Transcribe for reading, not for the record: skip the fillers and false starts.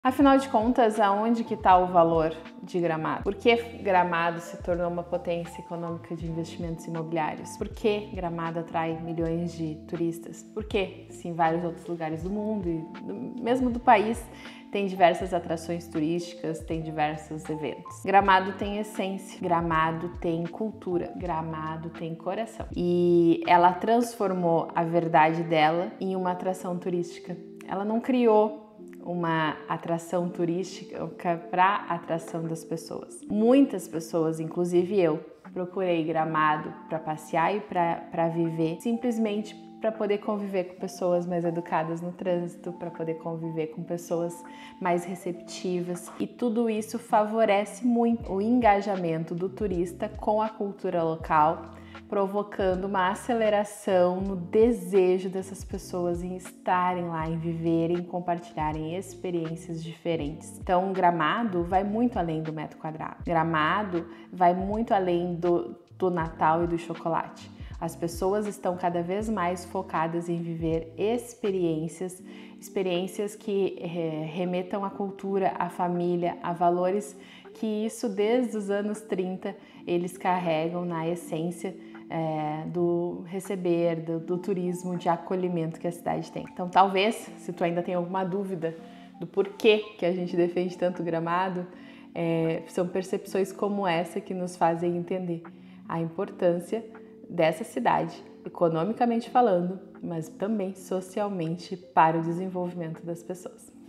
Afinal de contas, aonde que está o valor de Gramado? Por que Gramado se tornou uma potência econômica de investimentos imobiliários? Por que Gramado atrai milhões de turistas? Por que, se em vários outros lugares do mundo e mesmo do país tem diversas atrações turísticas, tem diversos eventos? Gramado tem essência, Gramado tem cultura, Gramado tem coração. E ela transformou a verdade dela em uma atração turística. Ela não criou uma atração turística para atração das pessoas. Muitas pessoas, inclusive eu, procurei Gramado para passear e para viver, simplesmente para poder conviver com pessoas mais educadas no trânsito, para poder conviver com pessoas mais receptivas. E tudo isso favorece muito o engajamento do turista com a cultura local, provocando uma aceleração no desejo dessas pessoas em estarem lá, em viverem, em compartilharem experiências diferentes. Então, Gramado vai muito além do metro quadrado. Gramado vai muito além do Natal e do chocolate. As pessoas estão cada vez mais focadas em viver experiências que remetam à cultura, à família, a valores que isso desde os anos 30 eles carregam na essência do receber, do turismo de acolhimento que a cidade tem. Então, talvez, se tu ainda tem alguma dúvida do porquê que a gente defende tanto Gramado, são percepções como essa que nos fazem entender a importância dessa cidade, economicamente falando, mas também socialmente para o desenvolvimento das pessoas.